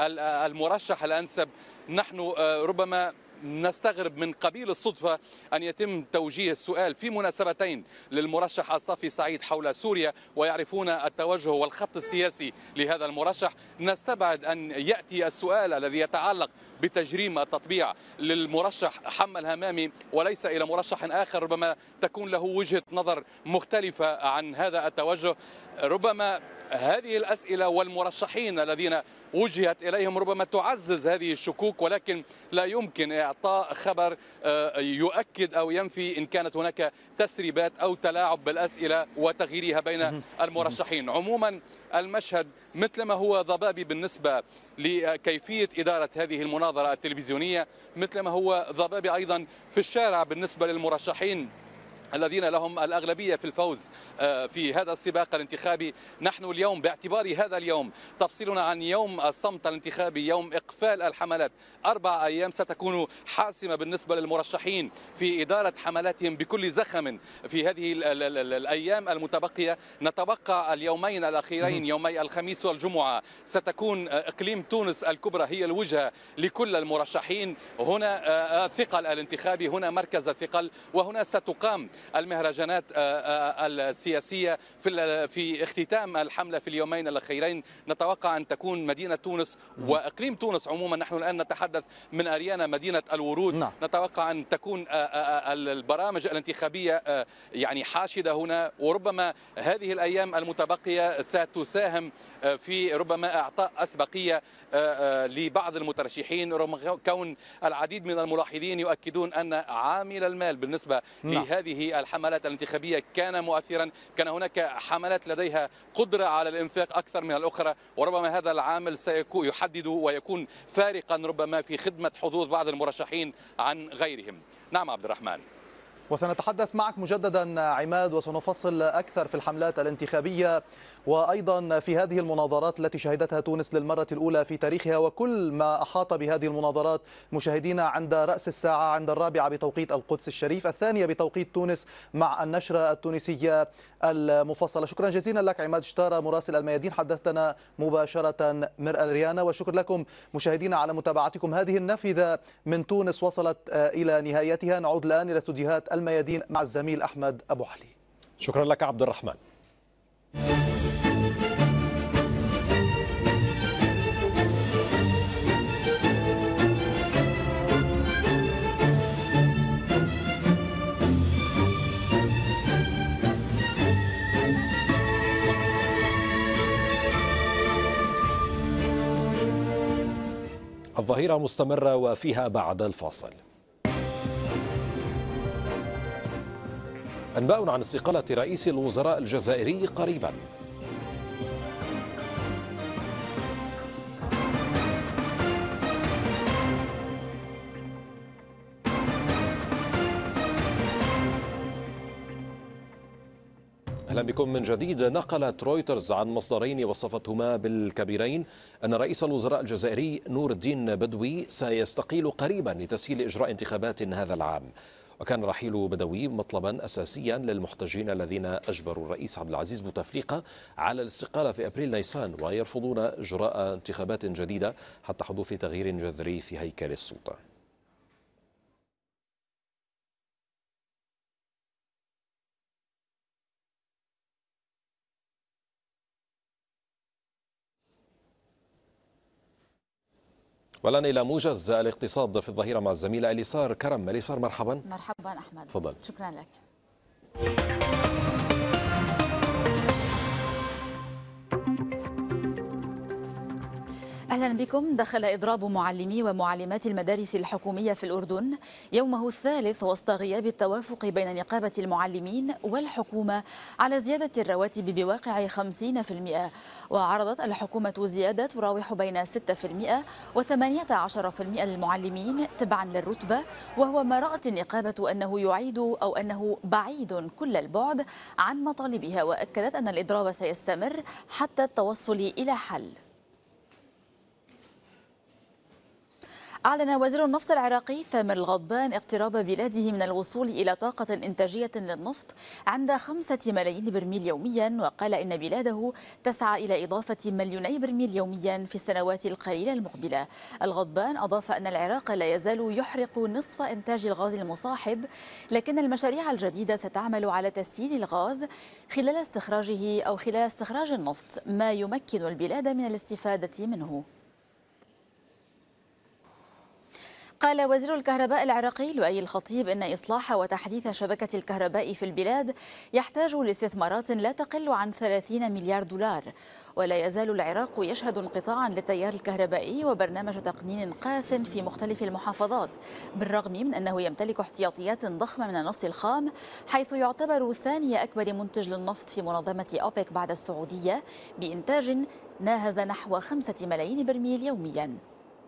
المرشح الأنسب. نحن ربما نستغرب من قبيل الصدفة أن يتم توجيه السؤال في مناسبتين للمرشح الصافي سعيد حول سوريا، ويعرفون التوجه والخط السياسي لهذا المرشح. نستبعد أن يأتي السؤال الذي يتعلق بتجريم التطبيع للمرشح حمل همامي وليس إلى مرشح آخر، ربما تكون له وجهة نظر مختلفة عن هذا التوجه. ربما هذه الأسئلة والمرشحين الذين وجهت إليهم ربما تعزز هذه الشكوك، ولكن لا يمكن إعطاء خبر يؤكد أو ينفي إن كانت هناك تسريبات أو تلاعب بالأسئلة وتغييرها بين المرشحين. عموما المشهد مثلما هو ضبابي بالنسبة لكيفية إدارة هذه المناظرة التلفزيونية، مثلما هو ضبابي أيضا في الشارع بالنسبة للمرشحين الذين لهم الأغلبية في الفوز في هذا السباق الانتخابي. نحن اليوم باعتبار هذا اليوم تفصيلنا عن يوم الصمت الانتخابي، يوم إقفال الحملات، 4 أيام ستكون حاسمة بالنسبة للمرشحين في إدارة حملاتهم بكل زخم في هذه الأيام المتبقية. نتوقع اليومين الأخيرين يومي الخميس والجمعة ستكون إقليم تونس الكبرى هي الوجهة لكل المرشحين. هنا الثقل الانتخابي، هنا مركز الثقل، وهنا ستقام المهرجانات السياسية في اختتام الحملة في اليومين الأخيرين. نتوقع أن تكون مدينة تونس وإقليم تونس عموما، نحن الآن نتحدث من أريانا مدينة الورود، نتوقع أن تكون البرامج الانتخابية يعني حاشدة هنا، وربما هذه الأيام المتبقية ستساهم في ربما إعطاء أسبقية لبعض المترشحين، رغم كون العديد من الملاحظين يؤكدون أن عامل المال بالنسبة لهذه الحملات الانتخابية كان مؤثرا. كان هناك حملات لديها قدرة على الإنفاق أكثر من الأخرى، وربما هذا العامل سيحدد ويكون فارقا ربما في خدمة حظوظ بعض المرشحين عن غيرهم. نعم عبد الرحمن. وسنتحدث معك مجددا عماد، وسنفصل أكثر في الحملات الانتخابية وأيضا في هذه المناظرات التي شهدتها تونس للمرة الأولى في تاريخها، وكل ما أحاط بهذه المناظرات مشاهدينا عند رأس الساعة، عند 4 بتوقيت القدس الشريف، 2 بتوقيت تونس مع النشرة التونسية المفصلة. شكرا جزيلا لك عماد شتارة مراسل الميادين، حدثتنا مباشرة من أريانا، وشكر لكم مشاهدينا على متابعتكم. هذه النافذة من تونس وصلت إلى نهايتها. نعود الآن إلى استوديوهات الميادين مع الزميل أحمد أبو علي. شكرا لك عبد الرحمن. الظهيرة مستمرة وفيها بعد الفاصل. أنباء عن استقالة رئيس الوزراء الجزائري قريبا. أهلا بكم من جديد. نقلت رويترز عن مصدرين وصفتهما بالكبيرين أن رئيس الوزراء الجزائري نور الدين بدوي سيستقيل قريبا لتسهيل إجراء انتخابات هذا العام. وكان رحيل بدوي مطلبا أساسيا للمحتجين الذين أجبروا الرئيس عبد العزيز بوتفليقة على الاستقالة في أبريل نيسان، ويرفضون إجراء انتخابات جديدة حتى حدوث تغيير جذري في هيكل السلطة. والآن إلى موجز الاقتصاد في الظهيرة مع الزميلة إليسار كرم. إليسار مرحبا. مرحبا أحمد. تفضل. شكرا لك. أهلا بكم. دخل إضراب معلمي ومعلمات المدارس الحكومية في الأردن يومه الثالث وسط غياب التوافق بين نقابة المعلمين والحكومة على زيادة الرواتب بواقع 50%. وعرضت الحكومة زيادة تراوح بين 6% و18% للمعلمين تبعا للرتبة، وهو ما رأت النقابة أنه يعيد أو أنه بعيد كل البعد عن مطالبها، وأكدت أن الإضراب سيستمر حتى التوصل إلى حل. أعلن وزير النفط العراقي ثامر الغضبان اقتراب بلاده من الوصول إلى طاقة إنتاجية للنفط عند 5 ملايين برميل يوميا، وقال إن بلاده تسعى إلى إضافة 2 مليون برميل يوميا في السنوات القليلة المقبلة. الغضبان أضاف أن العراق لا يزال يحرق نصف إنتاج الغاز المصاحب، لكن المشاريع الجديدة ستعمل على تسييل الغاز خلال استخراج النفط، ما يمكن البلاد من الاستفادة منه. قال وزير الكهرباء العراقي لؤي الخطيب إن إصلاح وتحديث شبكة الكهرباء في البلاد يحتاج لاستثمارات لا تقل عن 30 مليار دولار، ولا يزال العراق يشهد انقطاعا للتيار الكهربائي وبرنامج تقنين قاس في مختلف المحافظات، بالرغم من أنه يمتلك احتياطيات ضخمة من النفط الخام، حيث يعتبر ثاني أكبر منتج للنفط في منظمة أوبك بعد السعودية بإنتاج ناهز نحو 5 ملايين برميل يوميا.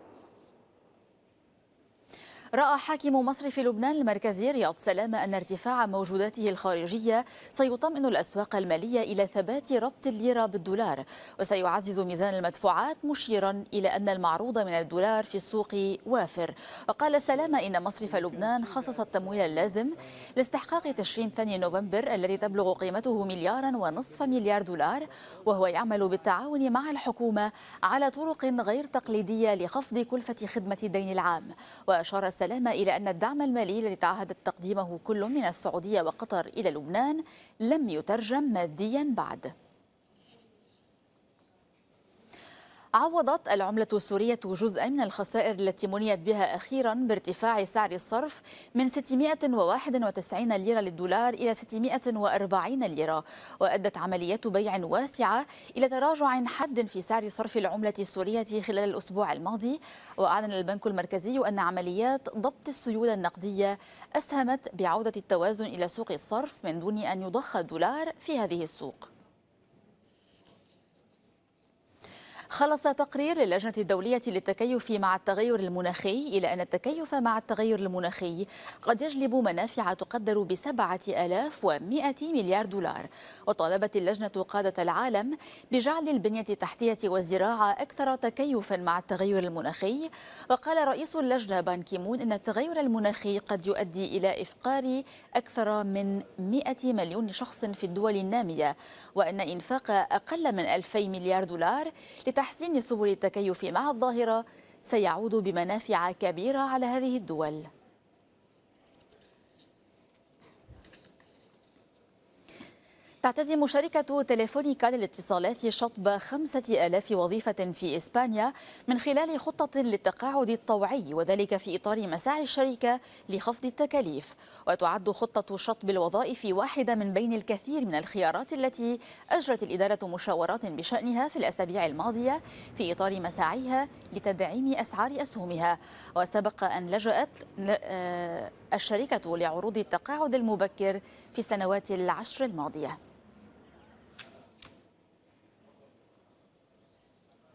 رأى حاكم مصرف لبنان المركزي رياض سلامة أن ارتفاع موجوداته الخارجية سيطمئن الأسواق المالية إلى ثبات ربط الليرة بالدولار، وسيعزز ميزان المدفوعات، مشيرا إلى أن المعروض من الدولار في السوق وافر. وقال سلامة إن مصرف لبنان خصص التمويل اللازم لاستحقاق تشرين 2 نوفمبر الذي تبلغ قيمته 1.5 مليار دولار، وهو يعمل بالتعاون مع الحكومة على طرق غير تقليدية لخفض كلفة خدمة الدين العام. وأشار سلامة إلى أن الدعم المالي الذي تعهدت تقديمه كل من السعودية وقطر إلى لبنان لم يترجم ماديا بعد. عوضت العملة السورية جزءا من الخسائر التي منيت بها أخيرا بارتفاع سعر الصرف من 691 ليرة للدولار إلى 640 ليرة، وأدت عمليات بيع واسعة إلى تراجع حاد في سعر صرف العملة السورية خلال الأسبوع الماضي. وأعلن البنك المركزي أن عمليات ضبط السيولة النقدية أسهمت بعودة التوازن إلى سوق الصرف من دون أن يضخ الدولار في هذه السوق. خلص تقرير للجنة الدولية للتكيف مع التغير المناخي إلى أن التكيف مع التغير المناخي قد يجلب منافع تقدر ب7,100 مليار دولار، وطالبت اللجنة قادة العالم بجعل البنية التحتية والزراعة أكثر تكيفا مع التغير المناخي. وقال رئيس اللجنة بان كيمون أن التغير المناخي قد يؤدي إلى إفقار أكثر من 100 مليون شخص في الدول النامية، وأن إنفاق أقل من 2,000 مليار دولار لتحسين سبل التكيف مع الظاهرة سيعود بمنافع كبيرة على هذه الدول. تعتزم شركة تليفونيكا للاتصالات شطب 5,000 وظيفة في إسبانيا من خلال خطة للتقاعد الطوعي، وذلك في إطار مساعي الشركة لخفض التكاليف. وتعد خطة شطب الوظائف واحدة من بين الكثير من الخيارات التي أجرت الإدارة مشاورات بشأنها في الأسابيع الماضية في إطار مساعيها لتدعيم أسعار أسهمها. وسبق أن لجأت الشركة لعروض التقاعد المبكر في السنوات العشر الماضية.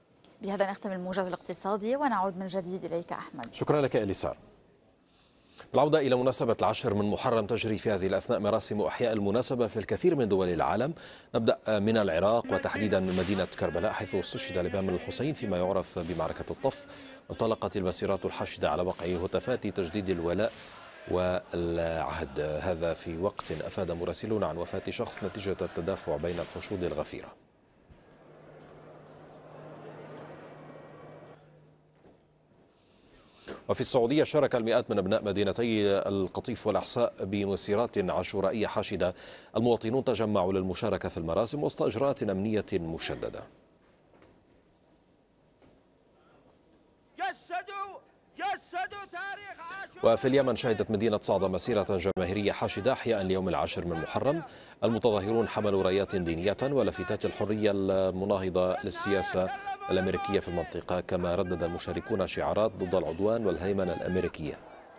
بهذا نختم الموجز الاقتصادي ونعود من جديد إليك أحمد. شكرا لك إليسار. العودة إلى مناسبة العاشر من محرم. تجري في هذه الأثناء مراسم أحياء المناسبة في الكثير من دول العالم. نبدأ من العراق وتحديدا من مدينة كربلاء حيث استشهد الإمام الحسين فيما يعرف بمعركة الطف. انطلقت المسيرات الحاشدة على وقع هتافات تجديد الولاء والعهد، هذا في وقت أفاد مراسلون عن وفاة شخص نتيجة التدافع بين الحشود الغفيرة. وفي السعودية شارك المئات من أبناء مدينتي القطيف والأحساء بمسيرات عاشورائية حاشدة. المواطنون تجمعوا للمشاركة في المراسم وسط إجراءات أمنية مشددة. وفي اليمن شهدت مدينة صعدة مسيرة جماهيرية حاشدة إحياء ليوم العاشر من محرم. المتظاهرون حملوا رايات دينية ولافتات الحرية المناهضة للسياسة الأمريكية في المنطقة، كما ردد المشاركون شعارات ضد العدوان والهيمنة الأمريكية.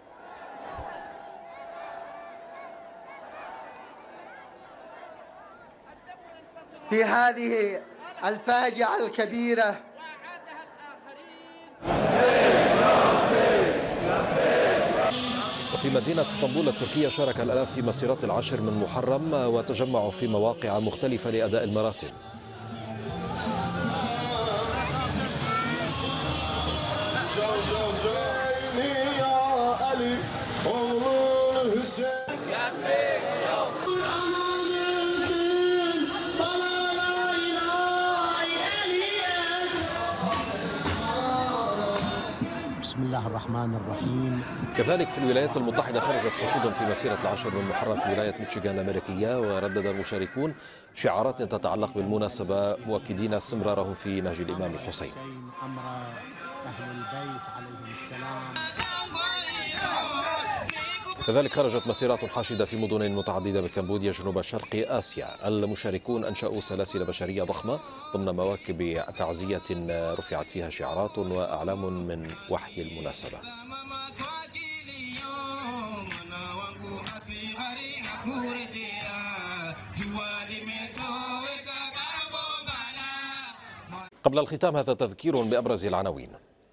في هذه الفاجعة الكبيرة وفي مدينة اسطنبول التركية شارك الآلاف في مسيرات العاشر من محرم وتجمعوا في مواقع مختلفة لأداء المراسم. بسم الله الرحمن الرحيم. كذلك في الولايات المتحدة خرجت حشود في مسيرة العاشر من محرم في ولاية ميشيغان الأمريكية، وردد المشاركون شعارات تتعلق بالمناسبة مؤكدين استمرارهم في نهج الإمام الحسين. أمر أهل البيت عليهم السلام. كذلك خرجت مسيرات حاشدة في مدن متعددة بكمبوديا جنوب شرق آسيا. المشاركون أنشأوا سلاسل بشرية ضخمة ضمن مواكب تعزية رفعت فيها شعارات وأعلام من وحي المناسبة. قبل الختام هذا تذكير بأبرز العناوين.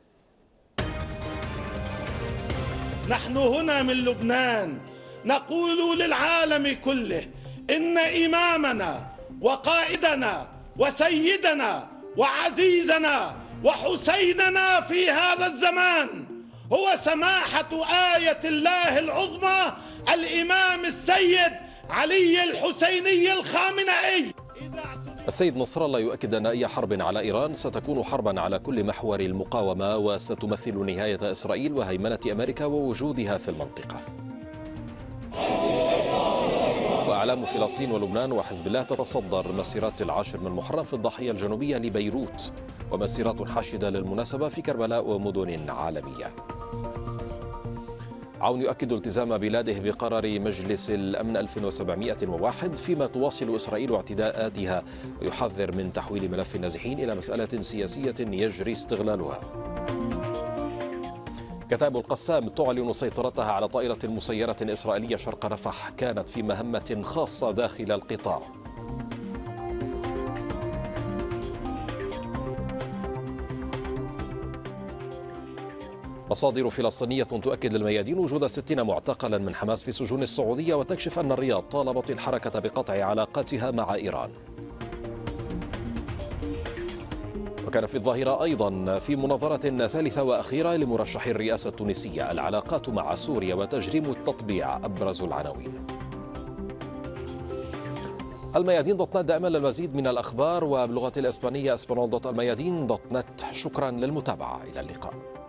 نحن هنا من لبنان نقول للعالم كله إن إمامنا وقائدنا وسيدنا وعزيزنا وحسيننا في هذا الزمان هو سماحة آية الله العظمى الإمام السيد علي الحسيني الخامنئي. السيد نصر الله يؤكد أن أي حرب على إيران ستكون حربا على كل محور المقاومة وستمثل نهاية إسرائيل وهيمنة أمريكا ووجودها في المنطقة. وأعلام فلسطين ولبنان وحزب الله تتصدر مسيرات العاشر من محرم في الضاحية الجنوبية لبيروت، ومسيرات حاشدة للمناسبة في كربلاء ومدن عالمية. عون يؤكد التزام بلاده بقرار مجلس الأمن 1701 فيما تواصل إسرائيل اعتداءاتها، ويحذر من تحويل ملف النازحين إلى مسألة سياسية يجري استغلالها. كتائب القسام تعلن سيطرتها على طائرة مسيرة إسرائيلية شرق رفح كانت في مهمة خاصة داخل القطاع. مصادر فلسطينية تؤكد للميادين وجود 60 معتقلا من حماس في سجون السعودية، وتكشف أن الرياض طالبت الحركة بقطع علاقاتها مع إيران. وكان في الظاهرة أيضا في مناظرة ثالثة وأخيرة لمرشحي الرئاسة التونسية العلاقات مع سوريا وتجريم التطبيع أبرز العناوين. الميادين دوت نت دائما للمزيد من الأخبار وباللغة الإسبانية اسبانول.الميادين.net. شكرا للمتابعة، إلى اللقاء.